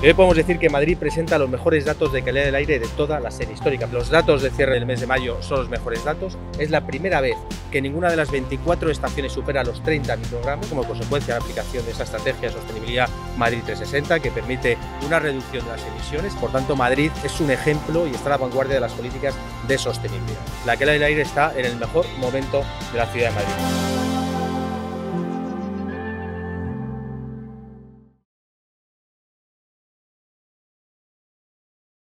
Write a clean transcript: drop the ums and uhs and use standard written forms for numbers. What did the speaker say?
Y hoy podemos decir que Madrid presenta los mejores datos de calidad del aire de toda la serie histórica. Los datos de cierre del mes de mayo son los mejores datos. Es la primera vez que ninguna de las 24 estaciones supera los 30 microgramos como consecuencia de la aplicación de esa estrategia de sostenibilidad Madrid 360 que permite una reducción de las emisiones. Por tanto, Madrid es un ejemplo y está a la vanguardia de las políticas de sostenibilidad. La calidad del aire está en el mejor momento de la ciudad de Madrid.